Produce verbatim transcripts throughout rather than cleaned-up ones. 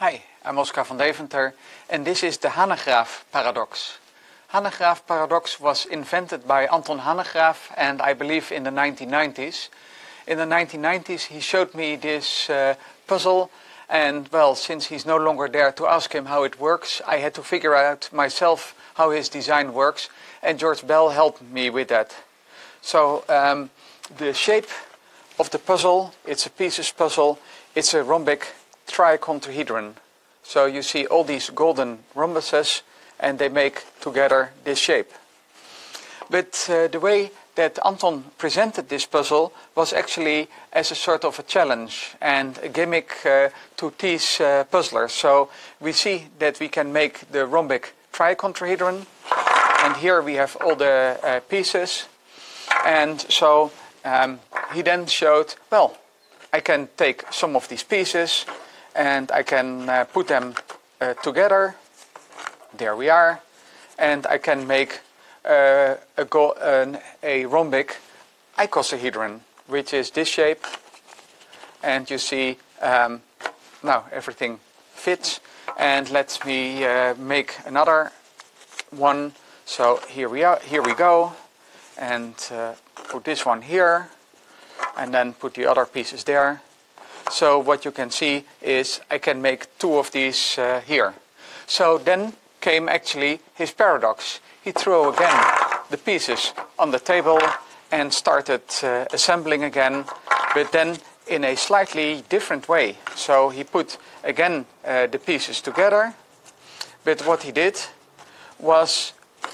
Hi, I'm Oscar van Deventer, and this is the Hanegraaff paradox. Hanegraaff paradox was invented by Anton Hanegraaff, and I believe in the nineteen nineties. In the nineteen nineties he showed me this uh, puzzle, and well, since he's no longer there to ask him how it works, I had to figure out myself how his design works, and George Bell helped me with that. So um, the shape of the puzzle, it's a pieces puzzle, it's a rhombic tricontrahedron. So you see all these golden rhombuses, and they make together this shape. But uh, the way that Anton presented this puzzle was actually as a sort of a challenge and a gimmick uh, to tease uh, puzzlers. So we see that we can make the rhombic tricontrahedron, and here we have all the uh, pieces. And so um, he then showed, well, I can take some of these pieces and I can uh, put them uh, together. There we are. And I can make uh, a, go an, a rhombic icosahedron, which is this shape. And you see, um, now everything fits. And let me uh, make another one. So here we are. Here we go. And uh, put this one here. And then put the other pieces there. So what you can see is I can make two of these uh, here. So then came actually his paradox. He threw again the pieces on the table and started uh, assembling again, but then in a slightly different way. So he put again uh, the pieces together, but what he did was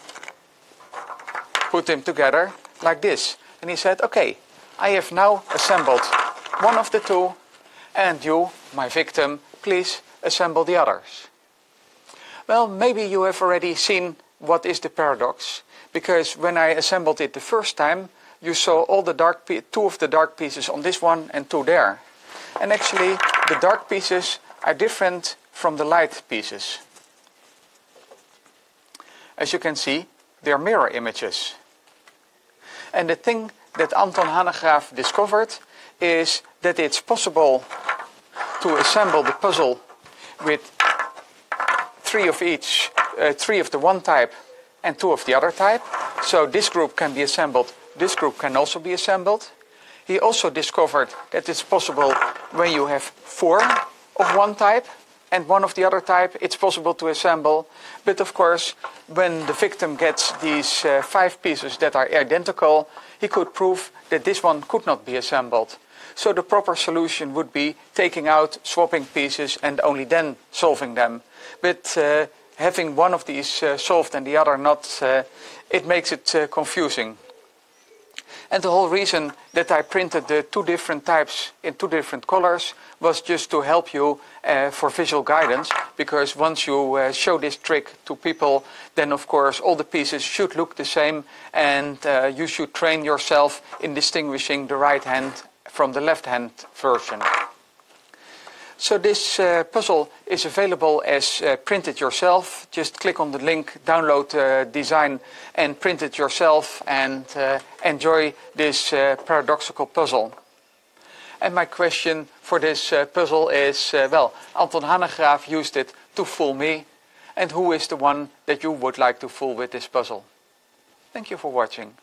put them together like this. And he said, okay, I have now assembled one of the two, and you, my victim, please assemble the others. Well, maybe you have already seen what is the paradox, because when I assembled it the first time, you saw all the dark two of the dark pieces on this one and two there. And actually, the dark pieces are different from the light pieces. As you can see, they are mirror images. And the thing that Anton Hanegraaff discovered is that it's possible to assemble the puzzle with three of each, uh, three of the one type and two of the other type. So this group can be assembled, this group can also be assembled. He also discovered that it's possible when you have four of one type and one of the other type, it's possible to assemble. But of course, when the victim gets these uh, five pieces that are identical, he could prove that this one could not be assembled. So the proper solution would be taking out, swapping pieces, and only then solving them. But uh, having one of these uh, solved and the other not, uh, it makes it uh, confusing. And the whole reason that I printed the two different types in two different colors was just to help you uh, for visual guidance, because once you uh, show this trick to people, then of course all the pieces should look the same, and uh, you should train yourself in distinguishing the right hand from the left hand version. So this uh, puzzle is available as uh, print it yourself. Just click on the link, download uh, design and print it yourself, and uh, enjoy this uh, paradoxical puzzle. And my question for this uh, puzzle is, uh, well, Anton Hanegraaff used it to fool me, and who is the one that you would like to fool with this puzzle? Thank you for watching.